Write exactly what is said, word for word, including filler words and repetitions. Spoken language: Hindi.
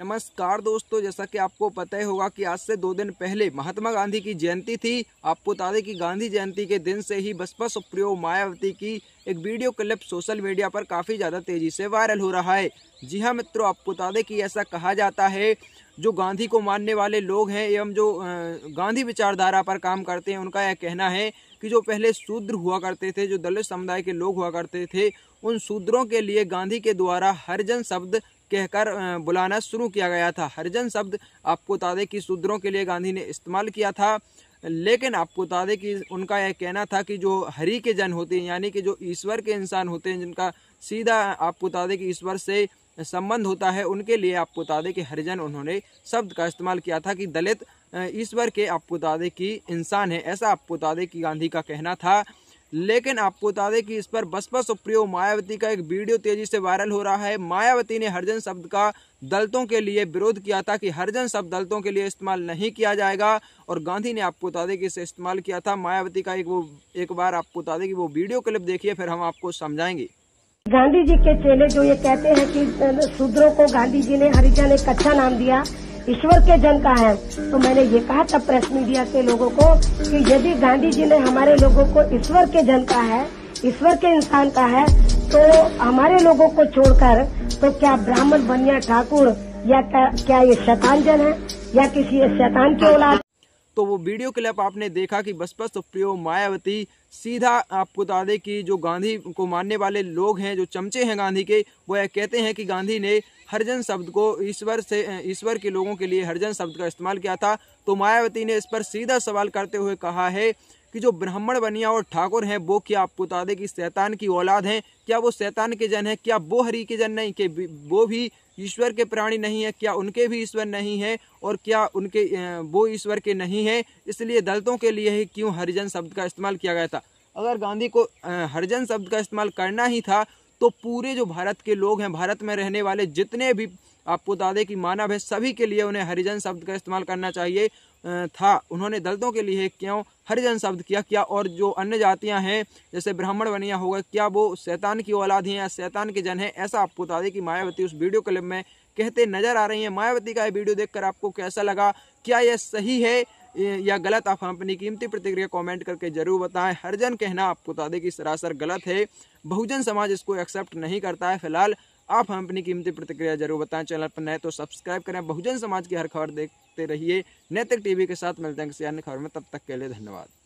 नमस्कार दोस्तों, जैसा कि आपको पता ही होगा कि आज से दो दिन पहले महात्मा गांधी की जयंती थी। आपको बता दें कि गांधी जयंती के दिन से ही बसपा सुप्रीमो मायावती की एक वीडियो क्लिप सोशल मीडिया पर काफ़ी ज़्यादा तेज़ी से वायरल हो रहा है। जी हाँ मित्रों, आपको बता दें कि ऐसा कहा जाता है जो गांधी को मानने वाले लोग हैं एवं जो गांधी विचारधारा पर काम करते हैं, उनका यह कहना है कि जो पहले शूद्र हुआ करते थे, जो दलित समुदाय के लोग हुआ करते थे, उन शूद्रों के लिए गांधी के द्वारा हरिजन शब्द कहकर बुलाना शुरू किया गया था। हरिजन शब्द आपको बता दें कि शूद्रों के लिए गांधी ने इस्तेमाल किया था, लेकिन आपको बता दें कि उनका यह कहना था कि जो हरि के जन होते हैं, यानी कि जो ईश्वर के इंसान होते हैं, जिनका सीधा आपको बता दें कि ईश्वर से संबंध होता है, उनके लिए आपको बता दें कि हरिजन उन्होंने शब्द का इस्तेमाल किया था कि दलित ईश्वर के आपको बता दें कि इंसान है, ऐसा आपको बता दें कि गांधी का कहना था। लेकिन आपको बता दें कि इस पर बसपा सुप्रीमो मायावती का एक वीडियो तेजी से वायरल हो रहा है। मायावती ने हरिजन शब्द का दलितों के लिए विरोध किया था कि हरिजन शब्द दलितों के लिए इस्तेमाल नहीं किया जाएगा, और गांधी ने आपको बता दें कि इसे इस्तेमाल किया था। मायावती का एक वो एक बार आपको बता दें कि वो वीडियो क्लिप देखिए, फिर हम आपको समझाएंगे। गांधी जी के चेले जो ये कहते हैं कि शूद्रों को गांधी जी ने हरिजन एक अच्छा नाम दिया, ईश्वर के जन का है, तो मैंने ये कहा था प्रेस मीडिया के लोगों को कि यदि गांधी जी ने हमारे लोगों को ईश्वर के जन का है, ईश्वर के इंसान का है, तो हमारे लोगों को छोड़कर तो क्या ब्राह्मण बनिया ठाकुर या क्या, क्या ये शैतान जन है या किसी शैतान की औलाद। तो वो वीडियो क्लिप आपने देखा कि बसपा सुप्रीमो मायावती सीधा आपको बता दें कि जो गांधी को मानने वाले लोग हैं, जो चमचे हैं गांधी के, वो यह कहते हैं कि गांधी ने हरिजन शब्द को ईश्वर से ईश्वर के लोगों के लिए हरिजन शब्द का इस्तेमाल किया था। तो मायावती ने इस पर सीधा सवाल करते हुए कहा है कि जो ब्राह्मण बनिया और ठाकुर हैं, वो क्या आपको बता दें कि शैतान की औलाद हैं? क्या वो शैतान के जन हैं? क्या वो हरि के जन नहीं? कि वो भी ईश्वर के प्राणी नहीं है? क्या उनके भी ईश्वर नहीं है? और क्या उनके वो ईश्वर के नहीं है? इसलिए दलितों के लिए ही क्यों हरिजन शब्द का इस्तेमाल किया गया था? अगर गांधी को हरिजन शब्द का इस्तेमाल करना ही था तो पूरे जो भारत के लोग हैं, भारत में रहने वाले जितने भी आपको बता दें कि मानव है, सभी के लिए उन्हें हरिजन शब्द का इस्तेमाल करना चाहिए था। उन्होंने दलितों के लिए क्यों हरिजन शब्द किया? क्या और जो अन्य जातियां हैं जैसे ब्राह्मण बनिया होगा, क्या वो शैतान की औलाद हैं या शैतान के जन हैं? ऐसा आपको बता दें कि मायावती उस वीडियो क्लिप में कहते नजर आ रही हैं। मायावती का ये वीडियो देखकर आपको कैसा लगा? क्या यह सही है या गलत? आप हम अपनी कीमती प्रतिक्रिया कमेंट करके जरूर बताएं। हरिजन कहना आपको बता दें कि सरासर गलत है, बहुजन समाज इसको एक्सेप्ट नहीं करता है। फिलहाल आप हम अपनी कीमती प्रतिक्रिया जरूर बताएं। चैनल पर नए तो सब्सक्राइब करें। बहुजन समाज की हर खबर देखते रहिए। नैतिक टीवी के साथ मिलते हैं किसी अन्य खबर में, तब तक के लिए धन्यवाद।